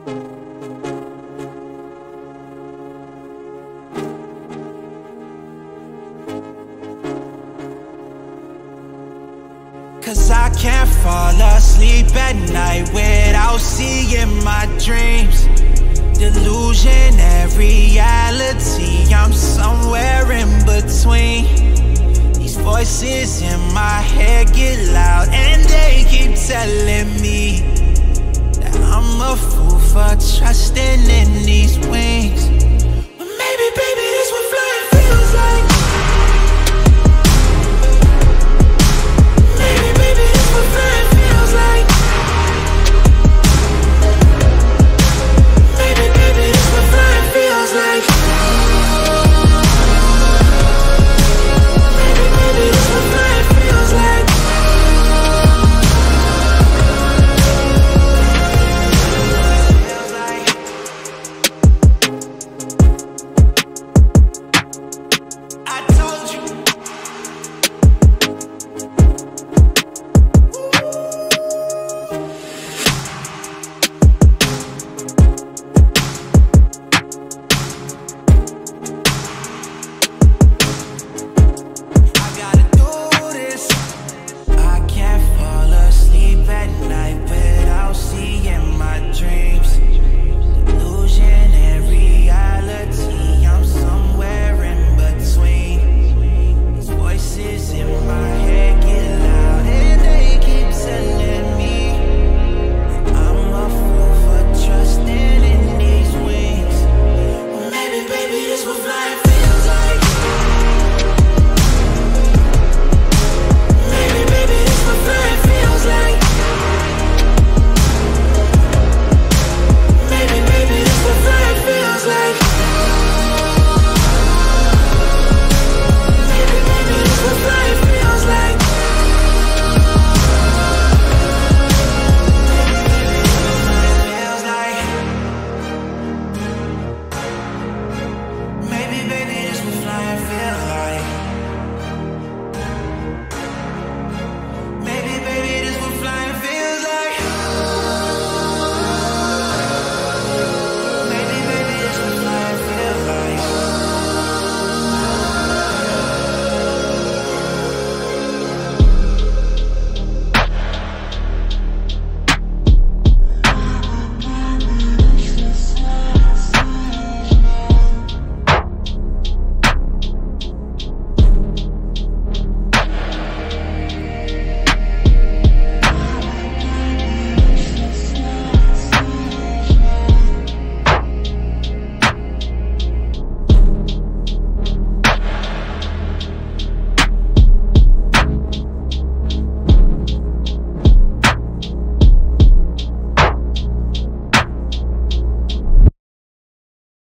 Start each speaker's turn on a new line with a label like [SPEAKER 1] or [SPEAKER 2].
[SPEAKER 1] Cause I can't fall asleep at night without seeing my dreams. Delusionary reality, I'm somewhere in between. These voices in my head get loud and they keep telling me that I'm a fool for trusting in these wings.